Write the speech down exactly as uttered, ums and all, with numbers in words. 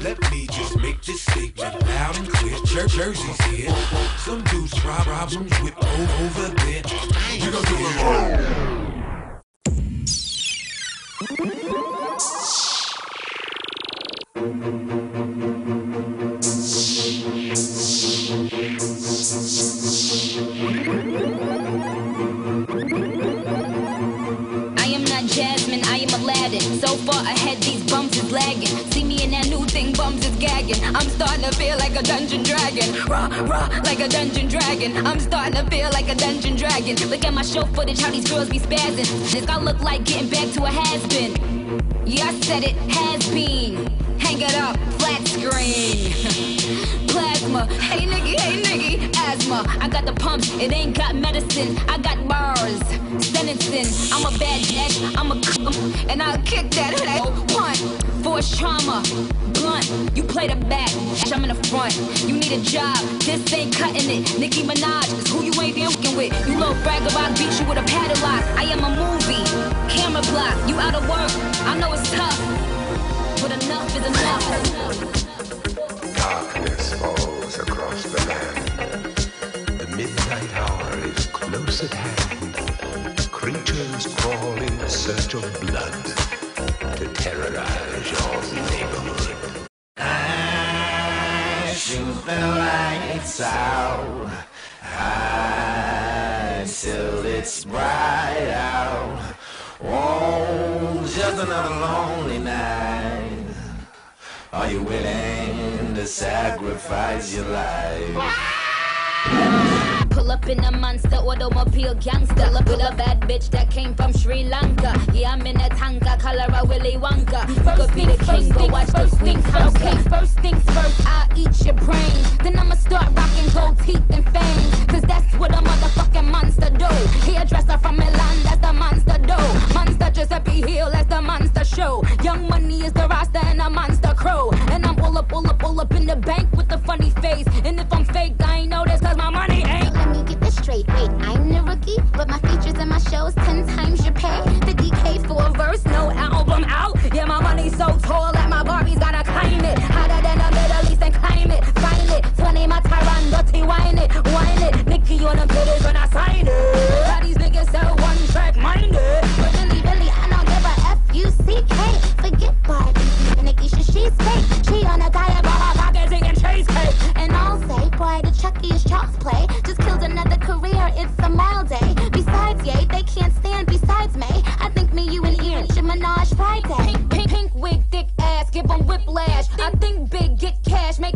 Let me just make this statement loud and clear. Jer- Jersey's here. Some dudes rob problems with o- over there. You don't do it wrong. I am not Jasmine, I am Aladdin. So far ahead, these bums is lagging. See me in that new thing, bums is gagging. I'm starting to feel like a dungeon dragon. Rah, rah, like a dungeon dragon. I'm starting to feel like a dungeon dragon. Look at my show footage, how these girls be spazzing. This got look like getting back to a has-been. Yeah, I said it, has been. Hang it up, flat screen. Plasma, hey nigga, hey nigga, asthma. I got the pumps, it ain't got medicine. I got bars, sentencing. I'm a bad bitch, I'm a cum, and I'll kick that punt. Force trauma, blunt. You play the back, I'm in the front. You need a job, this ain't cutting it. Nicki Minaj is who you ain't fucking with. You little brag about beat you with a padlock. I am a movie, camera block. You out of work, I know it's tough, but enough is enough. Darkness falls across the land. The midnight hour is close at hand. Creatures crawl in search of blood to terrorize your neighborhood. I shoot the lights out. I till it's bright out. Oh, just another lonely night. Are you willing to sacrifice your life? Pull up in a monster automobile gangster. Pull up with a bad bitch that came from Sri Lanka. Yeah, I'm in a tanka, color a Willy Wonka. You could be the king, but watch the queen conquer. Okay, first things first, I'll eat your brains. Then I'ma start rocking gold teeth and fangs. Cause that's what a motherfucking monster do. Hairdresser from Milan, that's the monster do. Monster Giuseppe Hill, that's the monster show. Young Money is the roster and a monster crow. And I'm all up, all up, all up in the bank with a funny face. And if I'm fake, I ain't know this cause my money ain't. Let me get this straight. Wait, I'm the rookie, but my features and my shows ten times your pay. The D K for a verse, no album out. Yeah, my money's so tall that my Barbies gotta climb it. Hotter than the Middle East and climb it. Find it, twenty my Tyron, dirty wine it, wine it. Nicky on them titties when I sign it. How these niggas sell one track minded. But really, really, I don't give a F U C K. Forget Barbie, Nicki, she, she's fake. She on a diet, but her pockets eating cheesecake. And I'll say, boy, the Chucky is child's play. Just killed another career, it's a mild day. Besides, yay, they can't stand besides me. I think me, you, and Ian should Minaj Friday. Pink, pink, pink wig, thick ass, give them whiplash. I think big, get cash, make